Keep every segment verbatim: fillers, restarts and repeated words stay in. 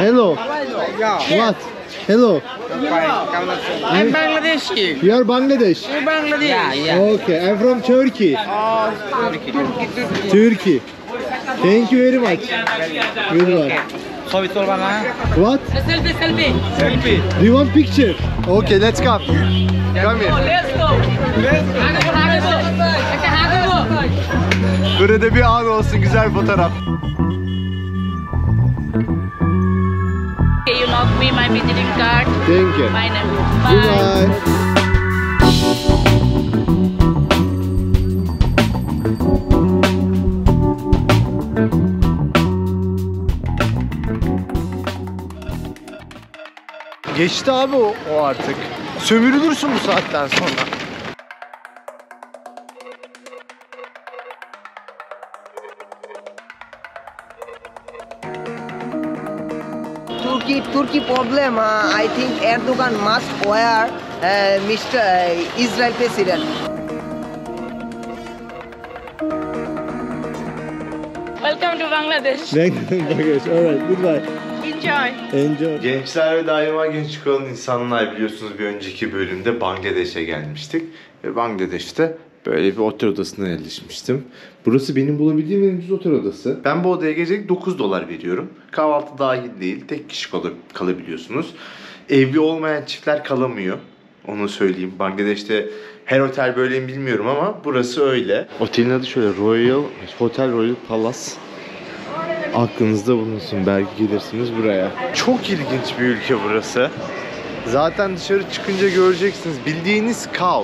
Hello. What? Hello. I'm Bangladeshi. You are Bangladesh? You're Bangladesh. Yeah, yeah. Okay, I'm from Turkey. Oh, Turkey, Turkey, Turkey. Turkey. Thank you very much. Good one. What? Selfie, selfie. Selfie. Do you want picture? Okay, let's come. Come here. Let's go. Let's go. Burada bir an olsun, güzel fotoğraf. You knock me my visiting card. Thank you. My name. Bye. Geçti abi o, o artık. Sömürülürsün bu saatten sonra. Turkey, Turkey problem. Uh, I think Erdogan must wear uh, Mister Uh, Israel president. Welcome to Bangladesh. Bangladesh. Alright, goodbye. Enjoy. Enjoy. Gençler ve daima genç kalan insanlar, biliyorsunuz bir önceki bölümde Bangladeş'e gelmiştik. Ve Bangladeş'te böyle bir otel odasına yerleşmiştim. Burası benim bulabildiğim en ucuz otel odası. Ben bu odaya gecelik dokuz dolar veriyorum. Kahvaltı dahil değil. Tek kişi kal kalabiliyorsunuz. Evli olmayan çiftler kalamıyor. Onu söyleyeyim. Bangladeş'te her otel böyle mi bilmiyorum ama burası öyle. Otelin adı şöyle, Royal Hotel Royal Palace. Aklınızda bulunsun, belki gelirsiniz buraya. Çok ilginç bir ülke burası. Zaten dışarı çıkınca göreceksiniz. Bildiğiniz kaos.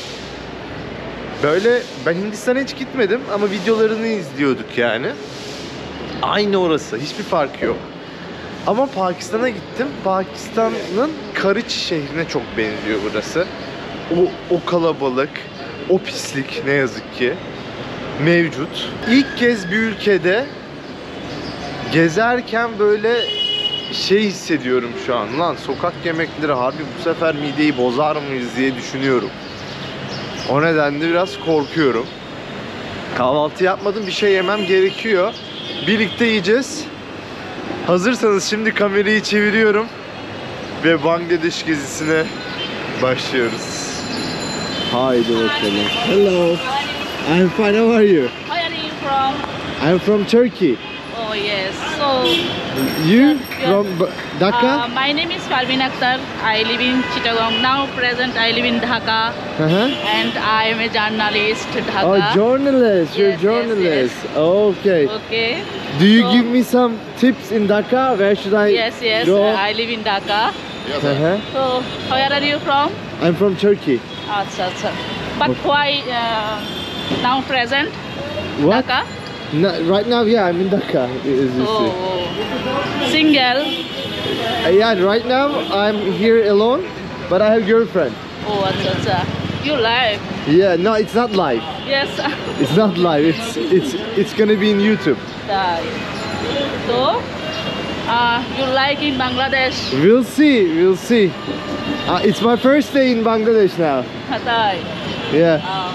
Böyle, ben Hindistan'a hiç gitmedim ama videolarını izliyorduk yani. Aynı orası, hiçbir farkı yok. Ama Pakistan'a gittim. Pakistan'ın Karachi şehrine çok benziyor burası. O, o kalabalık, o pislik ne yazık ki mevcut. İlk kez bir ülkede gezerken böyle şey hissediyorum şu an. Lan sokak yemekleri harbi bu sefer mideyi bozar mıyız diye düşünüyorum. O nedenle biraz korkuyorum. Kahvaltı yapmadım, bir şey yemem gerekiyor. Birlikte yiyeceğiz. Hazırsanız şimdi kamerayı çeviriyorum ve Bangladeş gezisine başlıyoruz. Haydi bakalım. Hello. I'm fine. How are you? Where are you from? I'm from Turkey. Oh yes. So. You Yeah. from Dhaka? Uh, my name is Parveen Akhtar. I live in Chittagong. Now present I live in Dhaka. Uh-huh. And I am a journalist Dhaka. Oh, journalist. You're a Yes, journalist. yes, Okay. Okay. Do you So- give me some tips in Dhaka? Where should I Yes, yes. go? uh, I live in Dhaka. Uh-huh. So where are you from? I'm from Turkey. Acha, acha. But why uh, now present What? Dhaka? No, right now, yeah, I'm in Dhaka. As you Oh, see. oh. Single. Uh, yeah, right now I'm here alone, but I have girlfriend. Oh, acha, acha. You live? Yeah, no, it's not live. Yes. It's not live. It's it's it's gonna be in YouTube. Right. So, uh, you like in Bangladesh? We'll see. We'll see. Uh, it's my first day in Bangladesh now. Hatay. Yeah. Uh,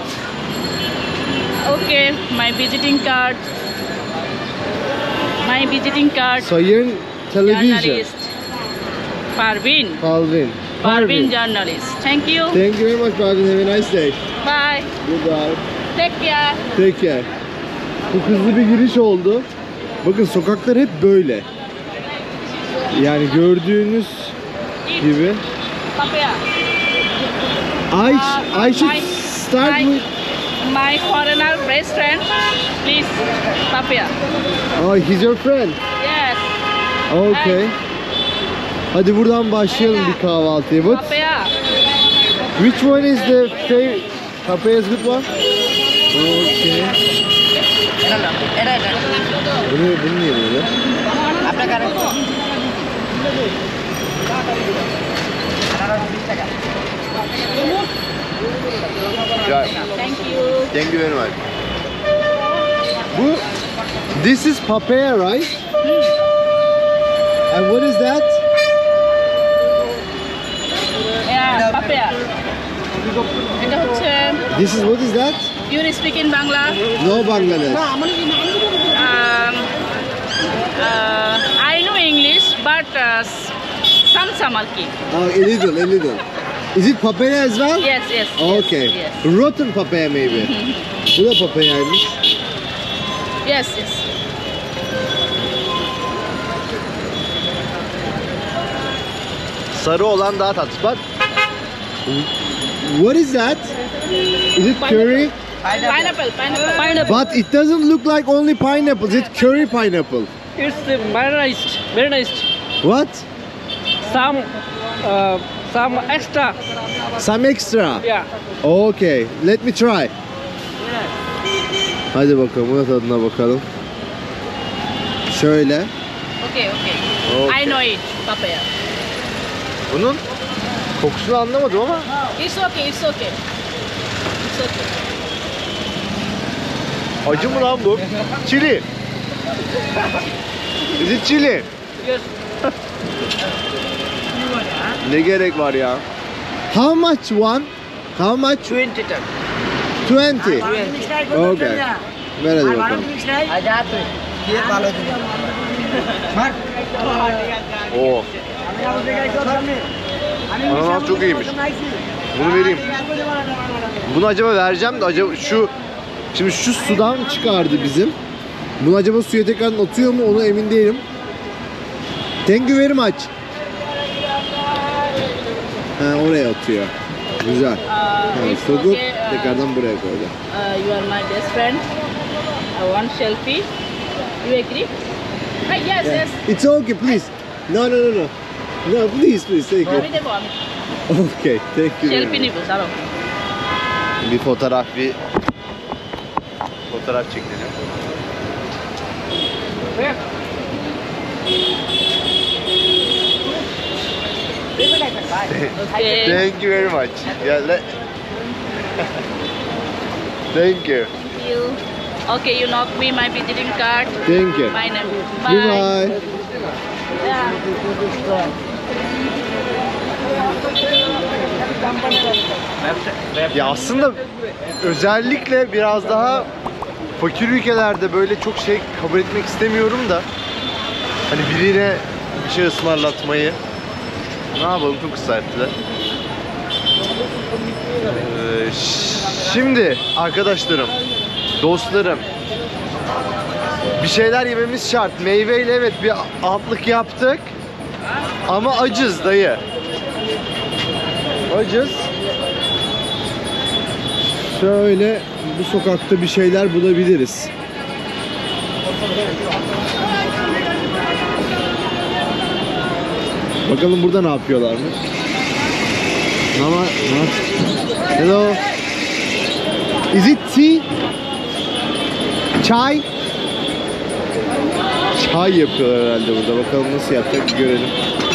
okay, my visiting card. My visiting card. So you're in television. Journalist. Parveen. Parveen. Parveen journalist. Thank you. Thank you very much, Parveen. Have a nice day. Bye. Goodbye. Take care. Take care. Bu hızlı bir giriş oldu. Bakın sokaklar hep böyle. Yani gördüğünüz gibi. Papaya. I, Uh, I should my- start my- with... My foreigner best friend, please, Papaya. Oh, he's your friend. Yes. Okay. Hadi buradan başlayalım bir kahvaltıya. What? Papaya. Which one is the favorite? Papaya's good one? Okay. Bunu, bunu niye böyle? Thank you. Thank you very much. Bu, this is papaya, right? And what is that? Yeah, papaya. এটা হচ্ছে This is, what is that? you speak in Bangla. No Bangladesh. Um, uh, I know English, but uh, s- some samalki. Oh, a little, a little. Is it papaya as well? Yes, yes. Okay. Yes, yes. Rotten papaya maybe. Bu da papayaymış. Yes, yes. Sarı olan daha tatlı. Bak. What is that? Is it curry? Pineapple, pineapple. Pineapple. But it doesn't look like only pineapple. Is it curry pineapple? It's uh, very nice, very nice. What? Some, uh, some extra. Some extra. Yeah. Okay. Let me try. Hadi bakalım. Buna tadına bakalım. Şöyle. Okay, okay. Okay. I know it. Papaya. Bunun kokusunu anlamadım ama It's okay, it's okay. It's okay. acı mı lan bu? Chili. Is it chili? Yes. Ne gerek var ya? How much one? How much? Twenty ten. twenty. Okay. Ver hadi bakalım. Oo. Ananas çok iyiymiş. Bunu vereyim. Bunu acaba vereceğim de acaba şu şimdi şu sudan çıkardı bizim. Bunu acaba suya tekrar atıyor mu onu emin değilim. Thank you very much. Ha, oraya atıyor. Güzel. Uh, Ha, it's sokup okay. Uh, tekrardan buraya koydu. uh, you are my best friend. I want selfie. You agree? Ah, yes, yes. It's okay please. No no no no. No please please thank you. Kami depo, kami. Okay thank you. very Selfie much. ni po, sarap. Bir fotoğraf bir fotoğraf çekelim. Okay. Thank you very much. Yeah, let... Thank you. Thank you. Okay, you knock me my visiting card. Thank you. My name. Goodbye. Yeah. Ya aslında özellikle biraz daha fakir ülkelerde böyle çok şey kabul etmek istemiyorum da hani birine bir şey ısmarlatmayı ne yapalım, çok ısrar ettiler. Ee, ş- şimdi arkadaşlarım, dostlarım, bir şeyler yememiz şart. Meyveyle evet bir altlık yaptık ama acız dayı. Acız. Şöyle bu sokakta bir şeyler bulabiliriz. Bakalım burada ne yapıyorlarmış. Ama not. Hello. Is it tea? Çay? Çay yapıyorlar herhalde burada. Bakalım nasıl yapacak bir görelim.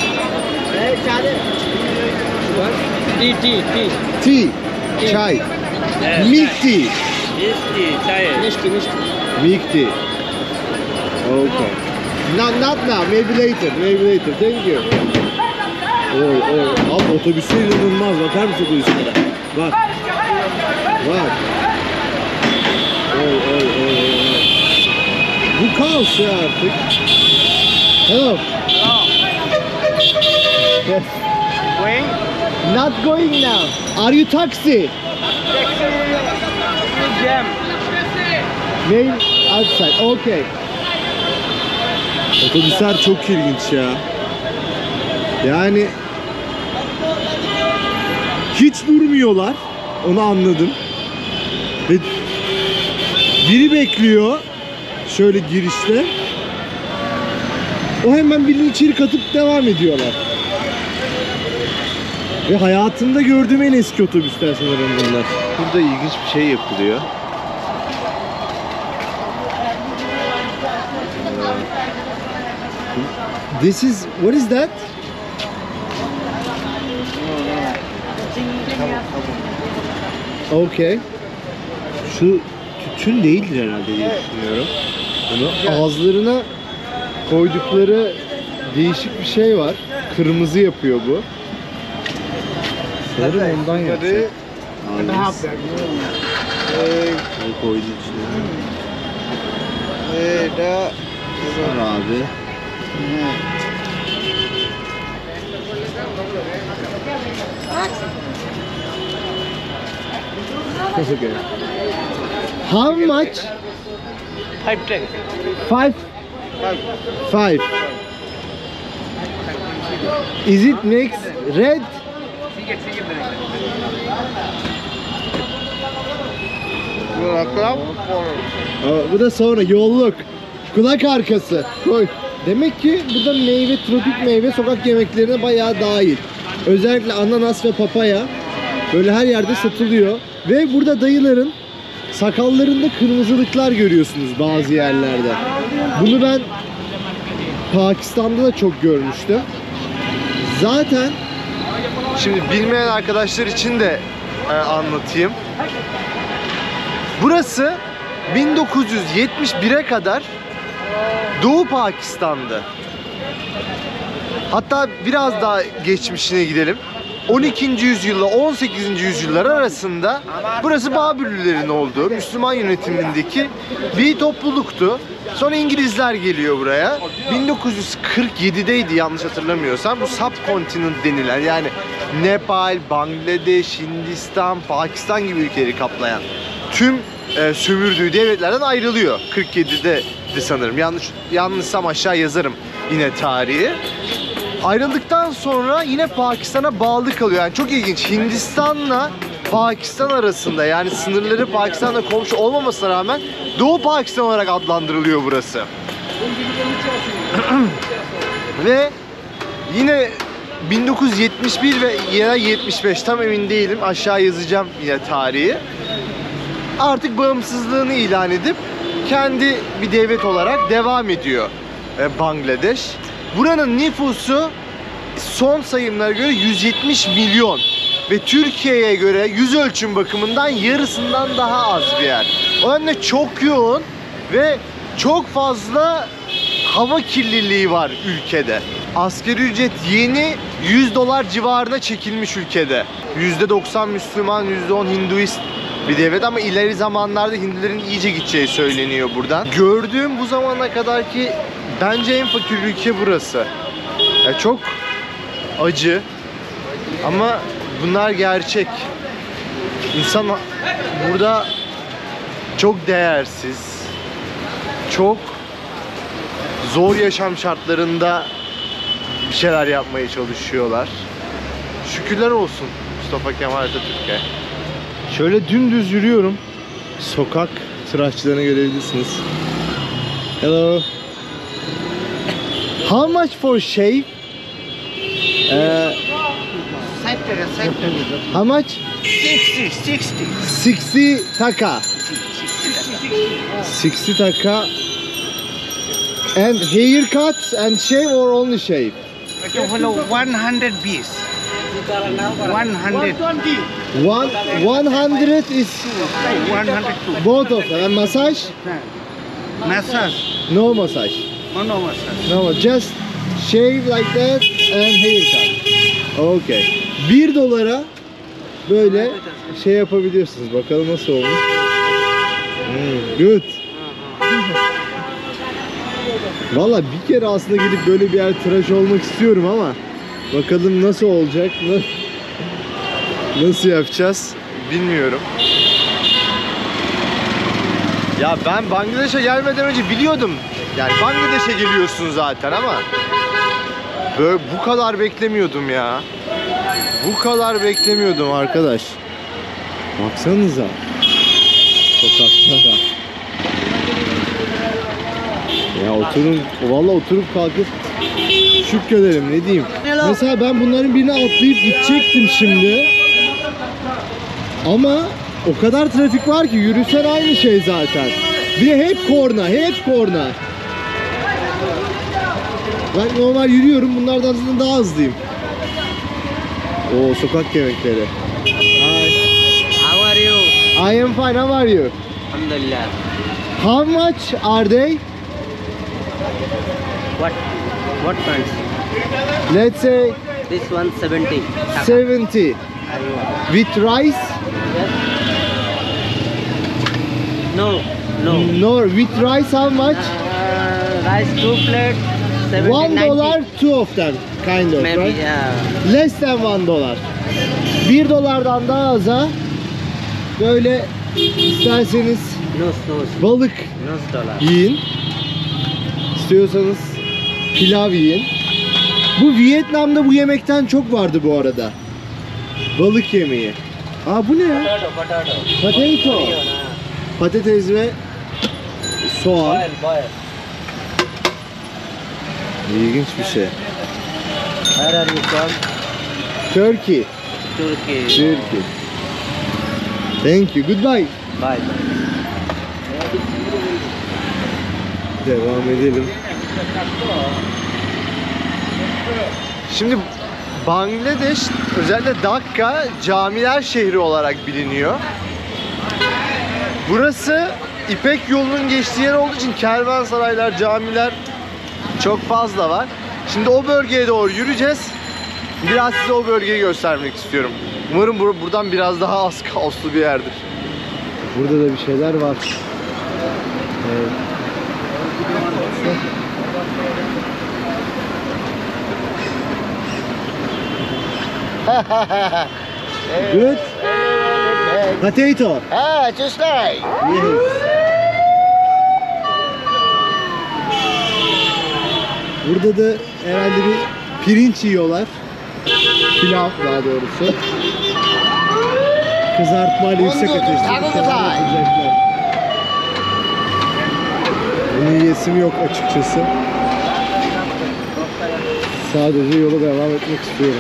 Tea, tea, tea. Tea. Çay. Milk tea. Yes, tea, chai. Nishki, nishki. Milk tea. Okay. Not, not now. Maybe later. Maybe later. Thank you. Oy oy. Abi otobüsler inanılmaz. Bakar mısın otobüslere? Bak. Bak. Oy oy oy oy. Bu kaos ya artık. Hello. Yes. Going? Not going now. Are you taxi? Jam. Main outside. Okay. Otobüsler çok ilginç ya. Yani hiç durmuyorlar. Onu anladım. Ve biri bekliyor. Şöyle girişte. O hemen birini içeri katıp devam ediyorlar. Ve hayatımda gördüğüm en eski otobüsler sanırım bunlar. Burada ilginç bir şey yapılıyor. This is, what is that? Okay. Şu tütün değildir herhalde diye düşünüyorum. Bunu ağızlarına koydukları değişik bir şey var. Kırmızı yapıyor bu. Sanırım ondan yapacak. Ağzı. Bunu koydu içine. Sar abi. That's okay. How much? Five tank. Five. Five. Is it mix red? Aa, bu da sonra yolluk. Kulak arkası. Koy. Demek ki burada meyve, tropik meyve sokak yemeklerine bayağı dahil. Özellikle ananas ve papaya böyle her yerde satılıyor. Ve burada dayıların sakallarında kırmızılıklar görüyorsunuz bazı yerlerde. Bunu ben Pakistan'da da çok görmüştüm. Zaten Şimdi bilmeyen arkadaşlar için de e, anlatayım. Burası bin dokuz yüz yetmiş bire kadar Doğu Pakistan'dı. Hatta biraz daha geçmişine gidelim. on ikinci yüzyılla on sekizinci yüzyıllar arasında burası Babürlülerin olduğu Müslüman yönetimindeki bir topluluktu. Sonra İngilizler geliyor buraya. bin dokuz yüz kırk yedideydi yanlış hatırlamıyorsam. Bu subcontinent denilen, yani Nepal, Bangladeş, Hindistan, Pakistan gibi ülkeleri kaplayan tüm e, sömürdüğü devletlerden ayrılıyor. kırk yedide sanırım. Yanlış yanlışsam aşağı yazarım yine tarihi. Ayrıldıktan sonra yine Pakistan'a bağlı kalıyor. Yani çok ilginç. Hindistan'la Pakistan arasında, yani sınırları Pakistan'la komşu olmamasına rağmen Doğu Pakistan olarak adlandırılıyor burası. Ve yine bin dokuz yüz yetmiş bir ve ya yetmiş beş, tam emin değilim, aşağı yazacağım yine tarihi. Artık bağımsızlığını ilan edip kendi bir devlet olarak devam ediyor e, Bangladeş. Buranın nüfusu son sayımlara göre yüz yetmiş milyon ve Türkiye'ye göre yüz ölçüm bakımından yarısından daha az bir yer. O nedenle çok yoğun ve çok fazla hava kirliliği var ülkede. Asgari ücret yeni yüz dolar civarına çekilmiş ülkede. yüzde doksan Müslüman, yüzde on Hinduist bir devlet ama ileri zamanlarda Hinduların iyice gideceği söyleniyor buradan. Gördüğüm bu zamana kadar ki bence en fakir ülke burası. Yani çok acı ama bunlar gerçek. İnsan burada çok değersiz, çok zor yaşam şartlarında bir şeyler yapmaya çalışıyorlar. Şükürler olsun Mustafa Kemal Atatürk'e. Şöyle dümdüz yürüyorum. Sokak tıraşçılarını görebilirsiniz. Hello. How much for shave? Uh, how much? sixty, sixty. sixty taka. sixty taka. And haircut and shave or only shave? one hundred piece. one hundred. One, one hundred is one hundred two. both of them. And massage? Massage. No massage. No, no massage. No, just shave like that and haircut. Okay. Bir dolara böyle şey yapabiliyorsunuz. Bakalım nasıl olmuş. Hmm, good. Valla bir kere aslında gidip böyle bir yer tıraş olmak istiyorum ama bakalım nasıl olacak, nasıl yapacağız bilmiyorum. Ya ben Bangladeş'e gelmeden önce biliyordum. Yani Bangladeş'e geliyorsun zaten ama böyle bu kadar beklemiyordum ya. Bu kadar beklemiyordum arkadaş. Baksanıza. Sokakta da. Ya oturun, valla oturup kalkıp şükrederim, ne diyeyim. Mesela ben bunların birine atlayıp gidecektim şimdi. Ama o kadar trafik var ki yürüsen aynı şey zaten. Bir de hep korna, hep korna. Ben normal yürüyorum, bunlardan zaten daha hızlıyım. Oo, sokak yemekleri. Hi. How are you? I am fine, how are you? Alhamdulillah. How much are they? What? What pants? Let's say This one seventy. seventy. With rice? No, no. No, with rice how much? Uh, rice two plate. seventy, One ninety. dollar, two of them, kind of, Maybe. right? Yeah. Less than one dollar. Bir dolardan daha aza böyle isterseniz balık yiyin. İstiyorsanız pilav yiyin. Bu Vietnam'da bu yemekten çok vardı bu arada. Balık yemeği. Aa bu ne ya? Potato. Patates ve soğan. İlginç bir şey. Where are you from? Turkey. Turkey. Turkey. Thank you. Goodbye. Bye. Devam edelim. Şimdi Bangladeş, özellikle Dhaka camiler şehri olarak biliniyor. Burası İpek yolunun geçtiği yer olduğu için kervansaraylar, camiler çok fazla var. Şimdi o bölgeye doğru yürüyeceğiz. Biraz size o bölgeyi göstermek istiyorum. Umarım bur buradan biraz daha az kaoslu bir yerdir. Burada da bir şeyler var. Evet. Good. Potato. Ah, just like. Yes. Burada da herhalde bir pirinç yiyorlar. Pilav daha doğrusu. Kızartmayla yüksek ateşte bir şeyler yapacaklar. Bunu yiyesim yok açıkçası. Sadece yola devam etmek istiyorum.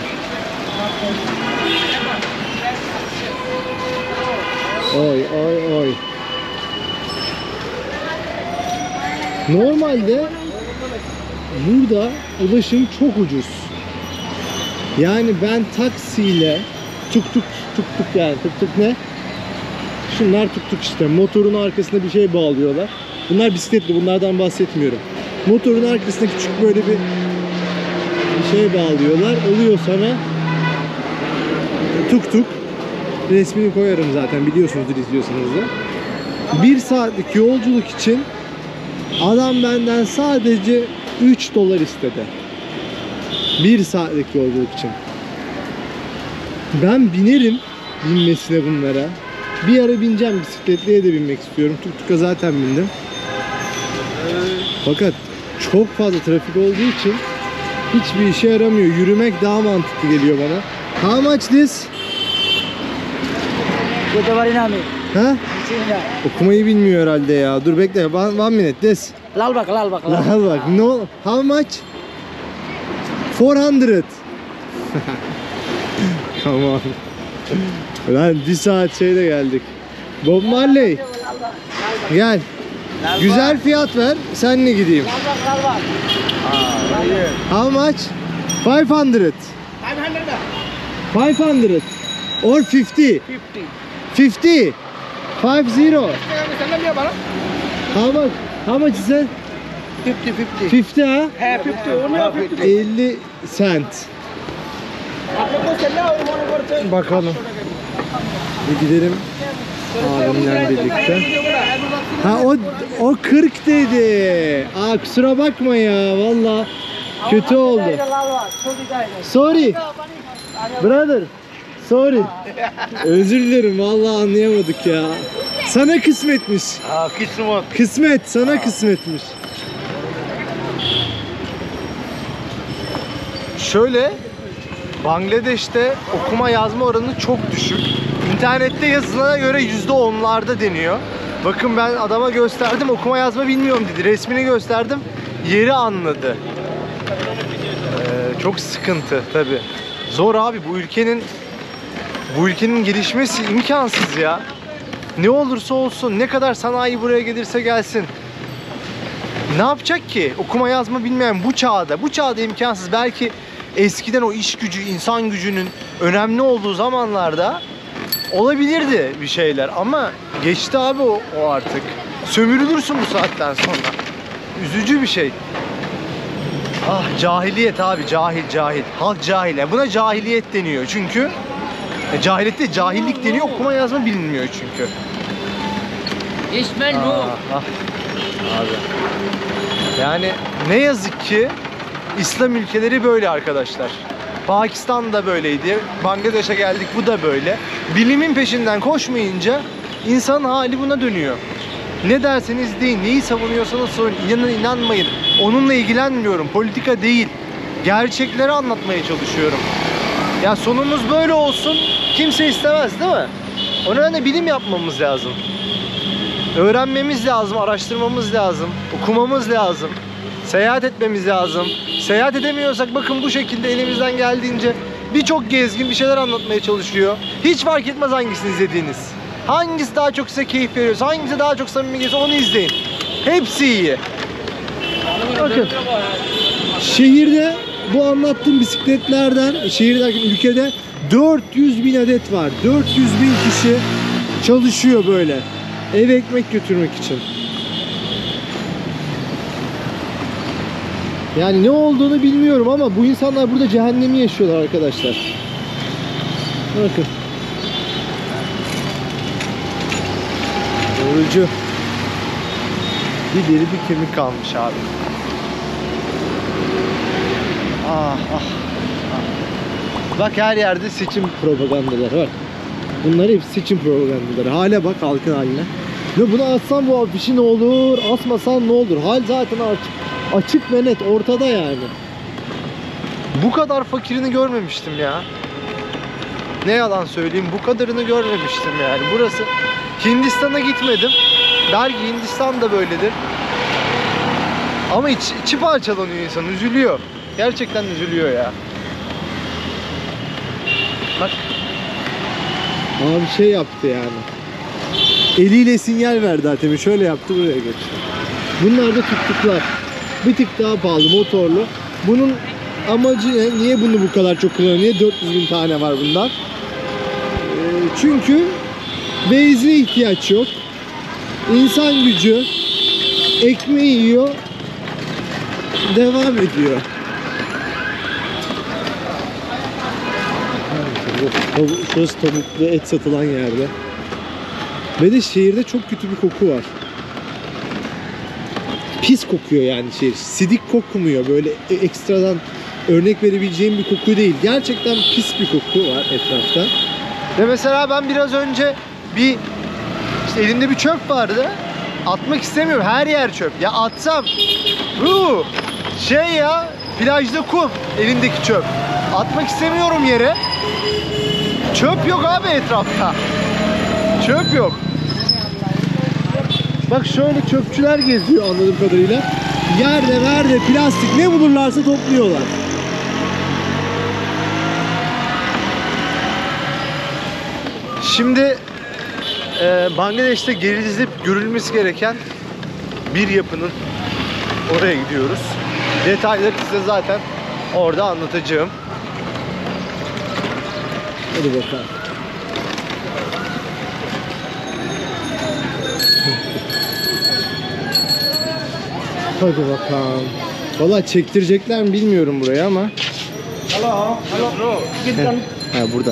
Oy oy oy. Normalde burada ulaşım çok ucuz. Yani ben taksiyle tuk tuk tuk tuk yani tuk tuk ne? Şunlar tuk tuk işte, motorun arkasına bir şey bağlıyorlar. Bunlar bisikletli, bunlardan bahsetmiyorum. Motorun arkasına küçük böyle bir bir şey bağlıyorlar. Oluyor sana tuk tuk. Resmini koyarım zaten, biliyorsunuzdur izliyorsanız da. Bir saatlik yolculuk için adam benden sadece üç dolar istedi. Bir saatlik yolculuk için. Ben binerim binmesine bunlara. Bir ara bineceğim, bisikletliye de binmek istiyorum. Tuk tuk'a zaten bindim. Fakat çok fazla trafik olduğu için hiçbir işe yaramıyor. Yürümek daha mantıklı geliyor bana. How much this? Ha? Okumayı bilmiyor herhalde ya. Dur bekle. One, one minute. This. Lal bak, lal bak, lal. Lal bak. No. How much? four hundred. Come on. Lan bir saat şeyde geldik. Bob Marley. Gel. Güzel fiyat ver. Senle gideyim. How much? five hundred. five hundred. Or fifty. fifty. five zero. How much? How much is it? fifty fifty. fifty ha? Hey, fifty. Only fifty. elli cent. Bakalım. Bir gidelim abimle birlikte. Ha o o kırk dedi. Aa kusura bakma ya, valla kötü oldu. Sorry. Brother. Sorry. Özür dilerim, valla anlayamadık ya. Sana kısmetmiş. Ha, kısmet. Kısmet sana kısmetmiş. Şöyle, Bangladeş'te okuma yazma oranı çok düşük. İnternette yazılana göre yüzde onlarda deniyor. Bakın ben adama gösterdim, okuma yazma bilmiyorum dedi. Resmini gösterdim, yeri anladı. Ee, çok sıkıntı tabi. Zor abi, bu ülkenin bu ülkenin gelişmesi imkansız ya. Ne olursa olsun, ne kadar sanayi buraya gelirse gelsin. Ne yapacak ki? Okuma yazma bilmeyen bu çağda, bu çağda imkansız. Belki eskiden o iş gücü, insan gücünün önemli olduğu zamanlarda olabilirdi bir şeyler. Ama geçti abi o, o artık. Sömürülürsün bu saatten sonra. Üzücü bir şey. Ah cahiliyet abi, cahil cahil. Halk cahil. Yani buna cahiliyet deniyor çünkü. E, cahiliyette cahillik deniyor, okuma yazma bilinmiyor çünkü. İsmail Ah, ah. Abi. Yani ne yazık ki İslam ülkeleri böyle arkadaşlar. Pakistan da böyleydi. Bangladeş'e geldik, bu da böyle. Bilimin peşinden koşmayınca insanın hali buna dönüyor. Ne derseniz deyin, neyi savunuyorsanız sorun, inanın inanmayın. Onunla ilgilenmiyorum. Politika değil. Gerçekleri anlatmaya çalışıyorum. Ya sonumuz böyle olsun kimse istemez değil mi? O nedenle bilim yapmamız lazım. Öğrenmemiz lazım, araştırmamız lazım, okumamız lazım. Seyahat etmemiz lazım. Seyahat edemiyorsak bakın bu şekilde elimizden geldiğince birçok gezgin bir şeyler anlatmaya çalışıyor. Hiç fark etmez hangisini izlediğiniz. Hangisi daha çok size keyif veriyorsa, hangisi daha çok samimi geliyorsa onu izleyin. Hepsi iyi. Bakın. Şehirde bu anlattığım bisikletlerden, şehir derken ülkede dört yüz bin adet var. dört yüz bin kişi çalışıyor böyle. Eve ekmek götürmek için. Yani ne olduğunu bilmiyorum ama bu insanlar burada cehennemi yaşıyorlar arkadaşlar. Bakın. Yorucu. Bir deri bir kemik kalmış abi. Ah ah. ah. Bak her yerde seçim. Propagandaları bak. Bunlar hep seçim propagandaları. Hale bak, halkın haline. Ve bunu atsan bu afişi ne olur, asmasan ne olur? Hal zaten açık, açık ve net ortada yani. Bu kadar fakirini görmemiştim ya. Ne yalan söyleyeyim, bu kadarını görmemiştim yani. Burası, Hindistan'a gitmedim. Belki Hindistan da böyledir. Ama iç, içi parçalanıyor insan, üzülüyor. Gerçekten üzülüyor ya. Bak. Abi şey yaptı yani. Eliyle sinyal verdi Hatem'i. Şöyle yaptı, buraya geçti. Bunlar da tuttuklar. Bir tık daha pahalı, motorlu. Bunun amacı ne? Niye bunu bu kadar çok kullanıyor? Niye dört yüz bin tane var bundan? Ee, çünkü benzine ihtiyaç yok. İnsan gücü ekmeği yiyor, devam ediyor. Tavuk, şurası tavuklu et satılan yerde. Ve de şehirde çok kötü bir koku var. Pis kokuyor yani şehir. Sidik kokmuyor. Böyle ekstradan örnek verebileceğim bir koku değil. Gerçekten pis bir koku var etrafta. Ve mesela ben biraz önce bir işte elimde bir çöp vardı. Atmak istemiyorum. Her yer çöp. Ya atsam bu şey ya, plajda kum, elimdeki çöp. Atmak istemiyorum yere. Çöp yok abi etrafta. Çöp yok. Bak şöyle çöpçüler geziyor anladığım kadarıyla. Yerde, verde, plastik ne bulurlarsa topluyorlar. Şimdi e, Bangladeş'te gezilip görülmesi gereken bir yapının oraya gidiyoruz. Detayları size zaten orada anlatacağım. Hadi bakalım. Hadi bakalım. Vallahi çektirecekler mi bilmiyorum buraya ama. Hello, hello bro. Ha burada.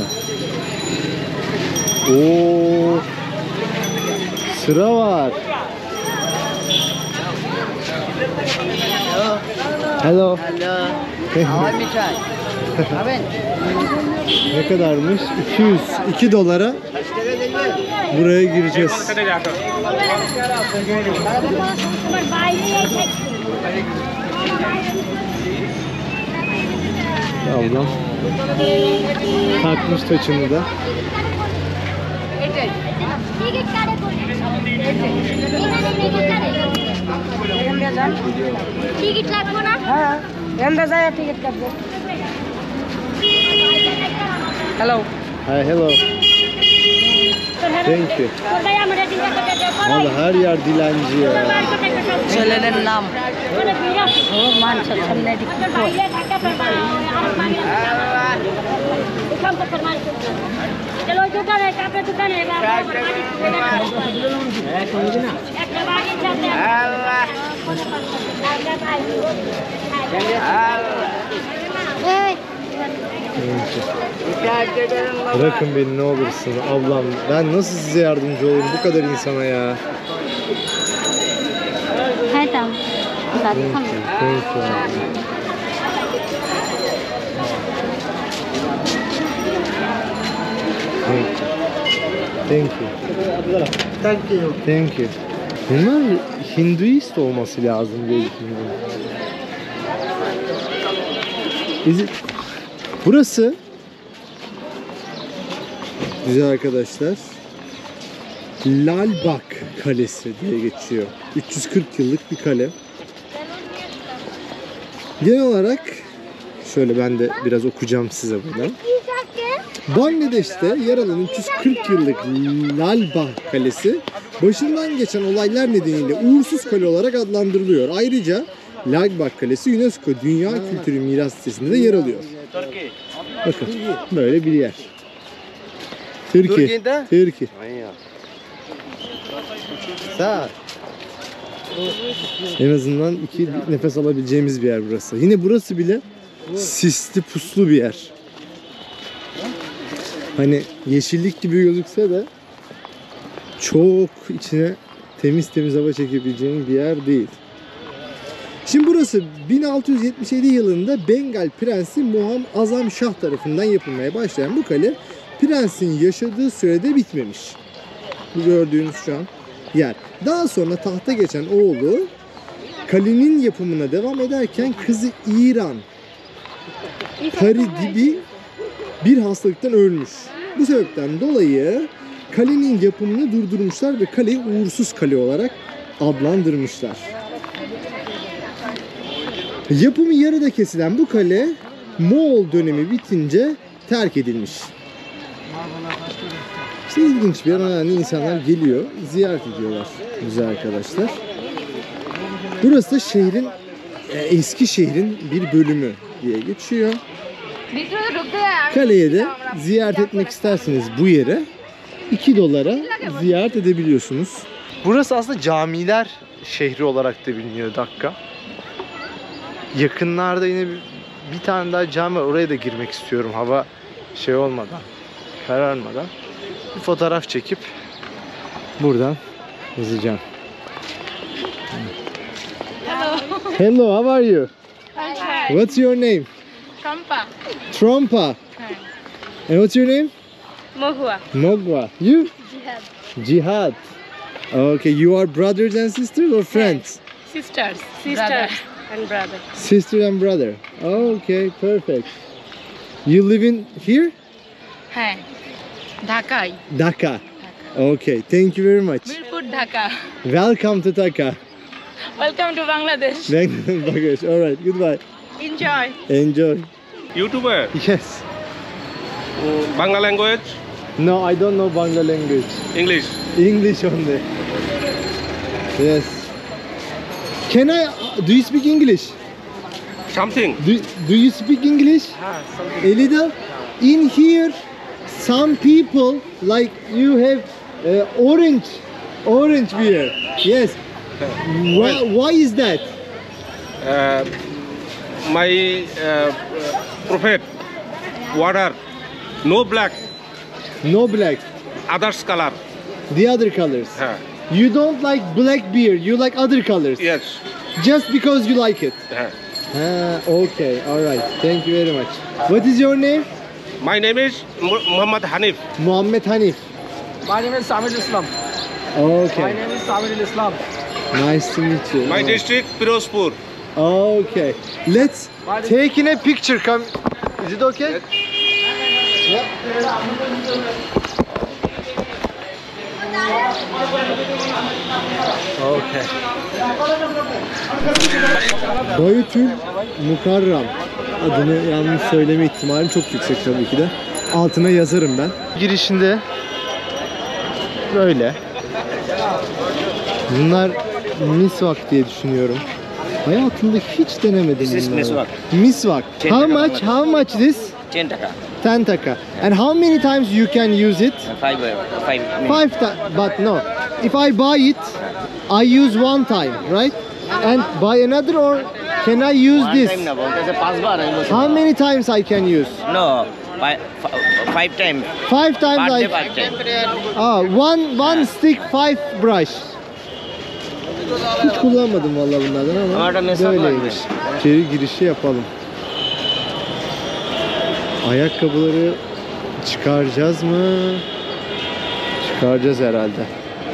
Oo. Sıra var. Hello. Hello. How many try? Haven't. Ne kadarmış? iki yüz. iki dolara buraya gireceğiz. Ablam takmış taçını da. Ticket লাগবে না হ্যাঁ এন্ডা যায় ticket কাটবো hello Hi, hello. Thank you. কোথায় আমরা চিন্তা করতে যাব Vallahi her yer dilenci ya. ছেলেদের নাম ও মানুষ সামনে দিকে বাইরে থাকা পারবা আর মানে সম্পর্ক মানে চলো দোকানে কাপড় দোকানে বাবা একটা বাড়ি যাবে আল্লাহ এই Bırakın beni ne olursun ablam. Ben nasıl size yardımcı olurum bu kadar insana ya. হ্যাঁ তাও Thank you. Thank you. Thank you. Thank you. Thank you. Bunlar Hinduist olması lazım diye düşünüyorum. Is it- Burası güzel arkadaşlar, Lalbagh Kalesi diye geçiyor. üç yüz kırk yıllık bir kale. Genel olarak şöyle ben de biraz okuyacağım size bunu. Bangladeş'te yer alan üç yüz kırk yıllık Lalbagh Kalesi başından geçen olaylar nedeniyle uğursuz kale olarak adlandırılıyor. Ayrıca Lalbagh Kalesi UNESCO Dünya Kültürü Miras Listesi'nde de yer alıyor. Bakın böyle bir yer. Türkiye. Türkiye'de? Türkiye. Sir. En azından iki nefes alabileceğimiz bir yer burası. Yine burası bile sisli puslu bir yer. Hani yeşillik gibi gözükse de çok içine temiz temiz hava çekebileceğin bir yer değil. Şimdi burası bin altı yüz yetmiş yedi yılında Bengal Prensi Muham Azam Şah tarafından yapılmaya başlayan bu kale prensin yaşadığı sürede bitmemiş. Bu gördüğünüz şu an yer. Daha sonra tahta geçen oğlu kalenin yapımına devam ederken kızı İran Paridibi bir hastalıktan ölmüş. Bu sebepten dolayı kalenin yapımını durdurmuşlar ve kaleyi uğursuz kale olarak adlandırmışlar. Yapımı yarıda kesilen bu kale Moğol dönemi bitince terk edilmiş. İşte ilginç bir yer. Yani insanlar geliyor, ziyaret ediyorlar güzel arkadaşlar. Burası da şehrin, eski şehrin bir bölümü diye geçiyor. Kaleye de ziyaret etmek isterseniz bu yere iki dolara ziyaret edebiliyorsunuz. Burası aslında camiler şehri olarak da biliniyor Dakka. Yakınlarda yine bir, bir tane daha cami var. Oraya da girmek istiyorum hava şey olmadan, kararmadan. Bir fotoğraf çekip buradan yazacağım. Hello. Hello, how are you? Hi. What's your name? Trompa. Trompa. And what's your name? Mohua. Mogwa. You? Jihad. Jihad. Okay, you are brothers and sisters or friends? Sisters. Sisters and brother. Sister and brother. Okay, perfect. You live in here? Hi. Dhaka. Dhaka. Okay, thank you very much. Mirpur, Dhaka. Welcome to Dhaka. Welcome to Bangladesh. Bangladesh. All right, goodbye. Enjoy. Enjoy. YouTuber, Yes. uh, Bangla language, No, I don't know Bangla language. English. English only. Yes. Can I? Do you speak English? Something. Do, do you speak English? A little. In here, some people like you have uh, orange, orange beer. Yes. Why, why is that? Uh, my uh, prophet, water, no black, No black. others color. The other colors. Huh. You don't like black beer. You like other colors. Yes. Just because you like it. Huh. Ah, okay. All right. Thank you very much. What is your name? My name is Mu- Muhammad Hanif. Muhammad Hanif. My name is Samir Islam. Okay. My name is Samir Islam. Nice to meet you. My district Pirozpur. Okay. Let's take in a picture. Come. Is it okay? Yep. Okay. Baytül Mukarram adını yanlış söyleme ihtimalim çok yüksek tabii ki de. Altına yazarım ben. Girişinde böyle. Bunlar misvak diye düşünüyorum. Hayatımda hiç denemedim bunları. miswak. Misvak. How much? How much this? ten taka. ten taka. And how many times you can use it? Five, uh, five. Five times. But no. If I buy it, I use one time, right? And buy another, or can I use One this? time na bolte se पांच बार है How many times I can use? No, five, five times. Five times Per day, I. per time. Ah, one one stick, five brush. Hiç kullanmadım vallahi bunlardan ama Orada mesaj böyleymiş. İçeri girişi yapalım. Ayakkabıları çıkaracağız mı? Çıkaracağız herhalde.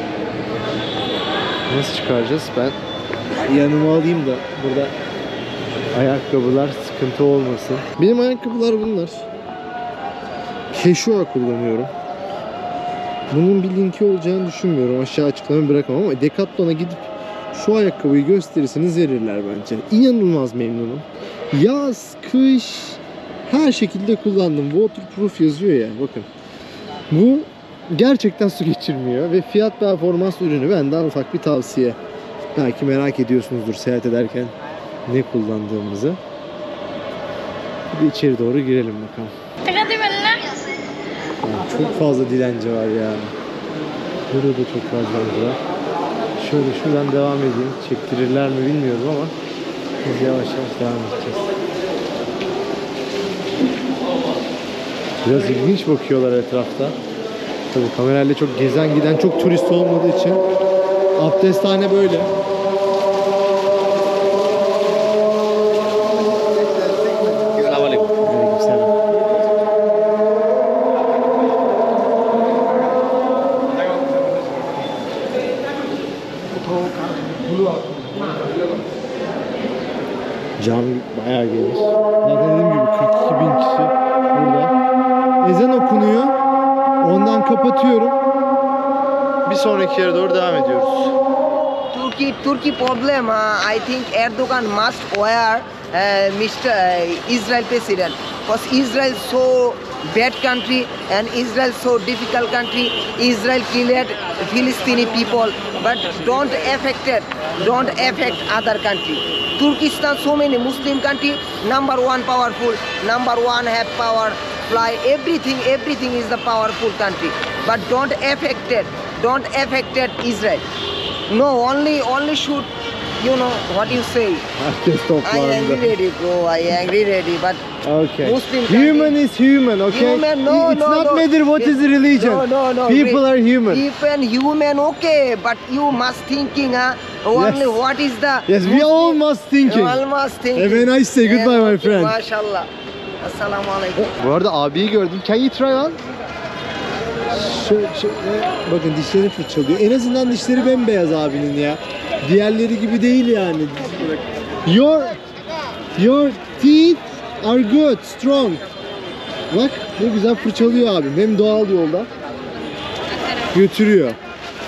Nasıl çıkaracağız? Ben yanıma alayım da burada ayakkabılar sıkıntı olmasın. Benim ayakkabılar bunlar. Keşua kullanıyorum. Bunun bir linki olacağını düşünmüyorum. Aşağı açıklama bırakamam ama Decathlon'a gidip şu ayakkabıyı gösterirseniz verirler bence. İnanılmaz memnunum. Yaz, kış her şekilde kullandım. Waterproof yazıyor ya, bakın. Bu gerçekten su geçirmiyor ve fiyat performans ürünü, benden ufak bir tavsiye. Belki merak ediyorsunuzdur seyahat ederken ne kullandığımızı. Bir içeri doğru girelim bakalım. Ya çok fazla dilenci var ya. Burada da çok fazla dilenci var. Şöyle şuradan devam edeyim. Çektirirler mi bilmiyorum ama biz yavaş yavaş devam edeceğiz. Biraz ilginç bakıyorlar etrafta. Tabii kamerayla çok gezen giden çok turist olmadığı için abdesthane böyle. Aleykümselam. Cami bayağı geniş. Zaten dediğim gibi kırk iki bin kişi burada. Ezan okunuyor. Ondan kapatıyorum. Bir sonraki yere doğru devam ediyoruz. Turkey, Turkey problem. Uh, I think Erdogan must wear uh, Mister Uh, Israel president, because Israel so bad country and Israel so difficult country. Israel killed Philistine people, but don't affect it. Don't affect other country. Turkistan so many Muslim country. Number one powerful. Number one have power. Fly everything. Everything is the powerful country. But don't affect it. Don't affect it Israel. No, only only should, you know what you say. Herkes I toplandı. angry ready, bro. I angry ready, but Okay. Muslim Human country- is human, okay? Human, no, It's no, not no. matter what is the religion. No, no, no. People wait. are human. Even human, okay, but you must thinking, huh? Only Yes. what is the Yes, we all must thinking. all must thinking. Have a nice day. Goodbye, my friend. Maşallah. Assalamu alaikum. Bu arada abiyi gördüm. Can you try one? Şöyle, şöyle, bakın dişleri fırçalıyor. En azından dişleri bembeyaz abinin ya. Diğerleri gibi değil yani. Your your teeth are good, strong. Bak ne güzel fırçalıyor abim. Hem doğal yolda götürüyor.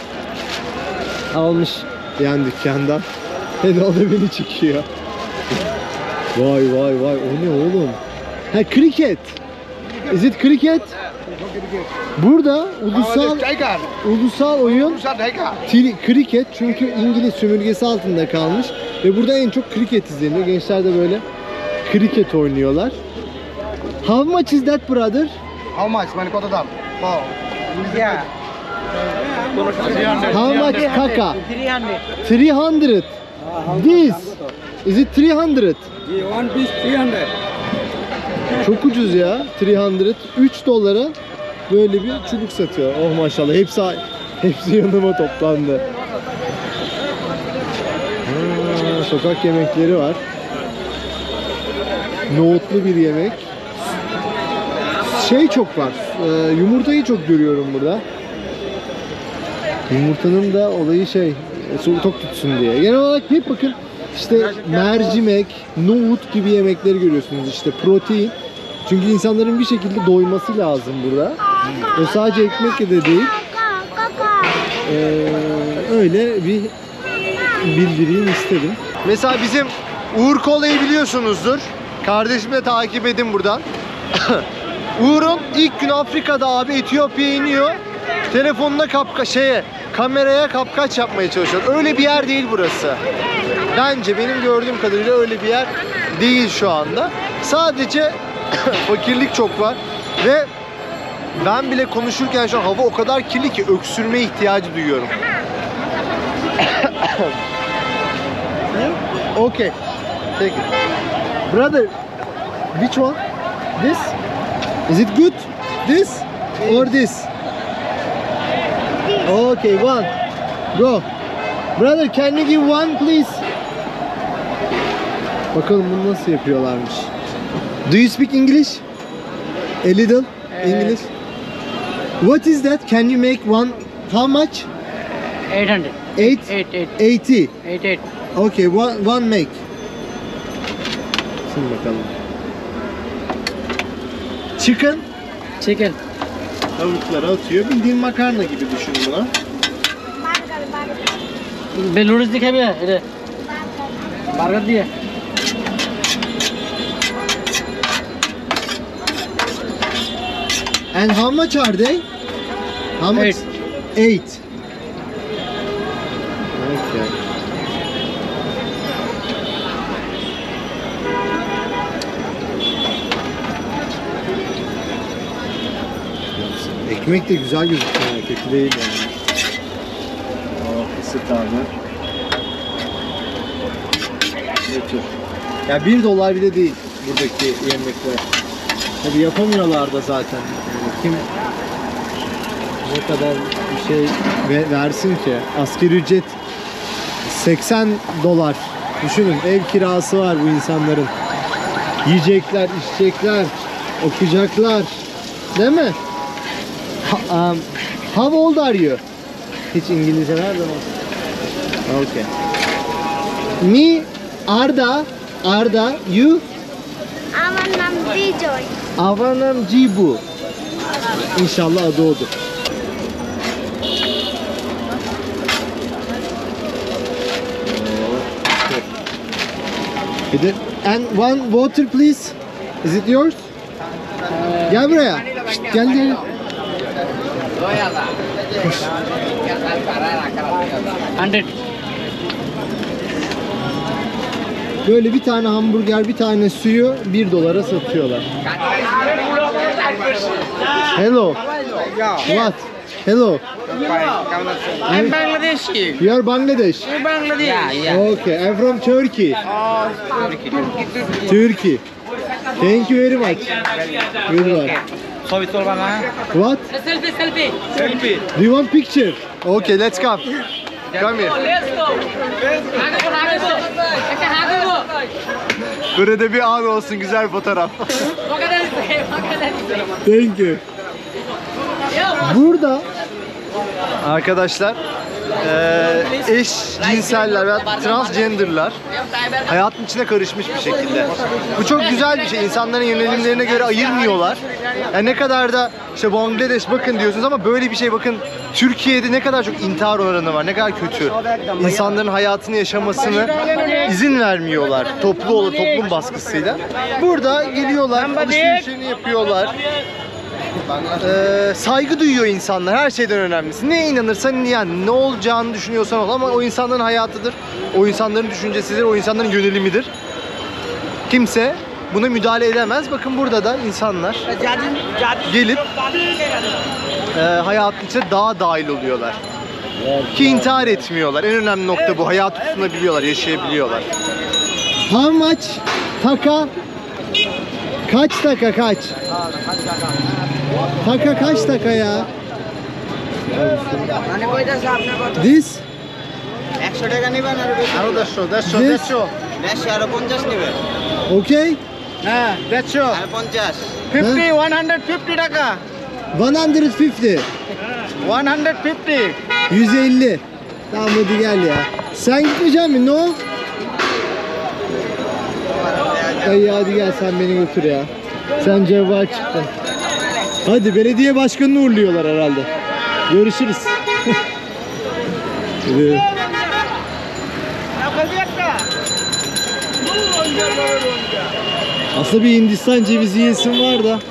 Almış yan dükkandan. Hem o da beni çekiyor. Vay vay vay, o ne oğlum? Ha, cricket. Is it cricket? Burada ulusal ulusal oyun tri- cricket, çünkü İngiliz sömürgesi altında kalmış ve burada en çok cricket izleniyor. Gençler de böyle cricket oynuyorlar. How much is that, brother? How much? মানে কত দাম? Wow. Yeah. How much kaka? three hundred. three hundred. This. Is it three hundred? One piece three hundred. Çok ucuz ya. üç yüz. üç dolara böyle bir çubuk satıyor. Oh maşallah. Hepsi hepsi yanıma toplandı. Ha, sokak yemekleri var. Nohutlu bir yemek. Şey çok var. E, yumurtayı çok görüyorum burada. Yumurtanın da olayı şey, su tok tutsun diye. Genel olarak hep bakın işte mercimek, nohut gibi yemekleri görüyorsunuz, işte protein. Çünkü insanların bir şekilde doyması lazım burada. O sadece ekmekle de değil. Ee, öyle bir bildireyim istedim. Mesela bizim Uğur Kola'yı biliyorsunuzdur. Kardeşimi de takip edin buradan. Uğur'un ilk gün Afrika'da abi Etiyopya'ya iniyor. Telefonuna kapka şeye, kameraya kapkaç yapmaya çalışıyor. Öyle bir yer değil burası. Bence benim gördüğüm kadarıyla öyle bir yer değil şu anda. Sadece fakirlik çok var ve ben bile konuşurken şu an hava o kadar kirli ki öksürme ihtiyacı duyuyorum. Okay. Take it. Brother, which one? This? Is it good? This or this? Okay, one. Go. Brother, can you give one please? Bakalım bunu nasıl yapıyorlarmış. Do you speak English? A little English? What is that? Can you make one how much? eight hundred. Eight? Eight, eight. Eighty. Eight, eight. Okay, one, one make. Şimdi bakalım. Chicken. Chicken. Tavukları atıyor. Bildiğin makarna gibi düşün bunu. Noodles दिखाबे ये बर्गर दिए And how much are they? How much? Eight. Eight. Okay. Ekmek de güzel gözüküyor. Kötü değil yani. Oh, ısıt abi. Götür. Ya bir dolar bile değil buradaki yemekler. Tabii yapamıyorlar da zaten. Yani kim ne kadar bir şey ve versin ki? Asgari ücret seksen dolar. Düşünün, ev kirası var bu insanların. Yiyecekler, içecekler, okuyacaklar. Değil mi? Ha, um, how old are you? Hiç İngilizce nereden olsun? Okay. Me, Arda, Arda, you? আমার নাম বিজয় Avanam Cibu. İnşallah adı odur. Bir de and one water please. Is it yours? Gel buraya. Şşt, gel gel. Hundred. Böyle bir tane hamburger, bir tane suyu bir dolara satıyorlar. Hello. What? Hello. I'm Bangladeshi. You are Bangladesh. Bangladesh. Yeah, yeah. Okay, I'm from Turkey. Oh, Turkey. Turkey. Thank you very much. Good luck. What? Selfie, selfie. Selfie. Do you want picture? Okay, let's come. Come here. Let's go. Hago, hago. Ekta hago. Burada bir an olsun, güzel bir fotoğraf. Thank you. Burada arkadaşlar eee, eş cinseller veya transgenderlar hayatın içine karışmış bir şekilde. Bu çok güzel bir şey. İnsanların yönelimlerine göre ayırmıyorlar. Yani ne kadar da işte Bangladeş bakın diyorsunuz ama böyle bir şey bakın. Türkiye'de ne kadar çok intihar oranı var, ne kadar kötü. İnsanların hayatını yaşamasını izin vermiyorlar toplu olarak, toplum baskısıyla. Burada geliyorlar, alışverişlerini yapıyorlar. Ee, saygı duyuyor insanlar, her şeyden önemlisi. Neye inanırsan yani, ne olacağını düşünüyorsan ol ama o insanların hayatıdır. O insanların düşüncesidir, o insanların yönelimidir. Kimse buna müdahale edemez. Bakın burada da insanlar gelip e, hayatın içine daha dahil oluyorlar. Ki intihar etmiyorlar. En önemli nokta bu. Hayatı tutunabiliyorlar, yaşayabiliyorlar. How much? Taka? Kaç taka kaç? Taka kaç taka ya? This? একশো টাকা নেবেন আর আরো দেড়শো দেড়শো This? দেড়শো দেড়শো আরো পঞ্চাশ নেবেন Okay? হ্যাঁ দেড়শো আর পঞ্চাশ ফিফটি ওয়ান হান্ড্রেড ফিফটি টাকা one hundred fifty. One hundred fifty yüz elli. Tamam hadi gel ya. Sen gitmeyecek misin? No? Ay hadi gel sen beni götür ya. Sen cevval çıktın. Hadi belediye başkanını uğurluyorlar herhalde. Görüşürüz. Hadi. Aslında bir Hindistan cevizi yiyesim var da.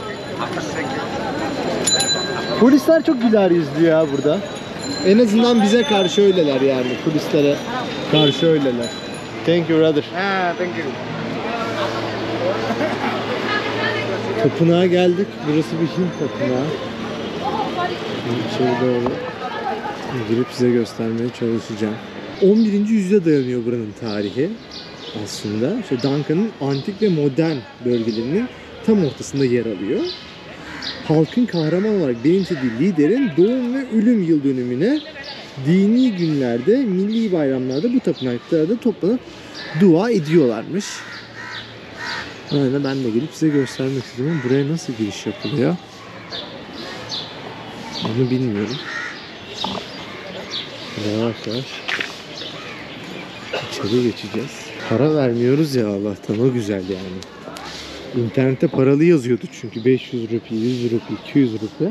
Polisler çok güler yüzlü ya burada. En azından bize karşı öyleler yani. Turistlere karşı öyleler. Thank you brother. হ্যাঁ thank you Tapınağa geldik. Burası bir Hint tapınağı. Şimdi içeri doğru girip size göstermeye çalışacağım. on birinci yüzyıla dayanıyor buranın tarihi aslında. İşte Duncan'ın antik ve modern bölgelerinin tam ortasında yer alıyor. Halkın kahraman olarak benimsediği liderin doğum ve ölüm yıl dönümüne dini günlerde, milli bayramlarda bu tapınaklarda toplanıp dua ediyorlarmış. Öyle ben de gelip size göstermek istiyorum. Buraya nasıl giriş yapılıyor? Onu bilmiyorum. Yavaş yavaş içeri geçeceğiz. Para vermiyoruz ya Allah'tan, o güzel yani. İnternette paralı yazıyordu çünkü beş yüz rupi, yüz rupi, iki yüz rupi.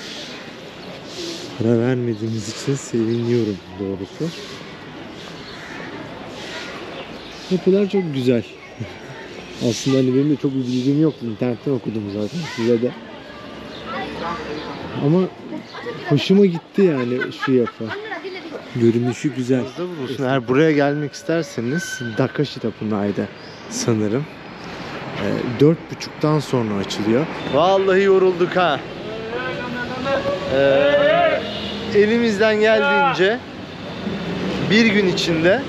Para vermediğimiz için seviniyorum doğrusu. Yapılar çok güzel. Aslında hani benim de çok bir bilgim yoktu. İnternetten okudum zaten, size de. Ama hoşuma gitti yani şu yapı. Görünüşü güzel. Eğer buraya gelmek isterseniz Dakashi Tapınağı'ydı sanırım. Ee, dört buçuktan sonra açılıyor. Vallahi yorulduk ha. Ee, elimizden geldiğince bir gün içinde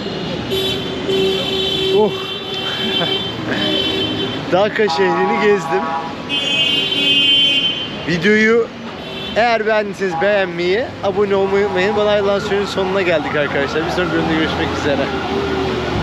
oh Dhaka şehrini gezdim. Videoyu eğer beğendiyseniz beğenmeyi, abone olmayı unutmayın. Bana ayrılan sürenin sonuna geldik arkadaşlar. Bir sonraki bölümde görüşmek üzere.